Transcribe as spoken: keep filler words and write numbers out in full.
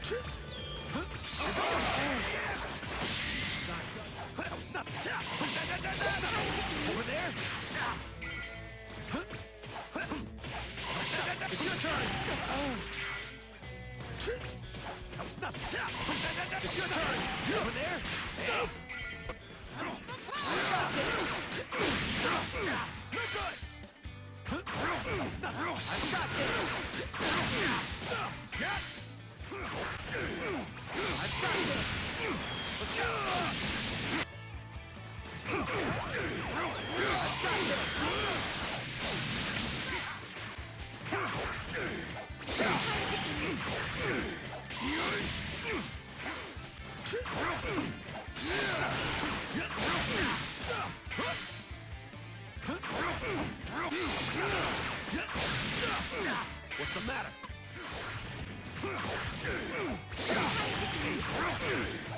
That was not over there. It's your turn. That was not it's your turn. Over there. Hey. You're good. That was not I've got this. Yeah. I've got this. Let's go. I've got this. What's the matter?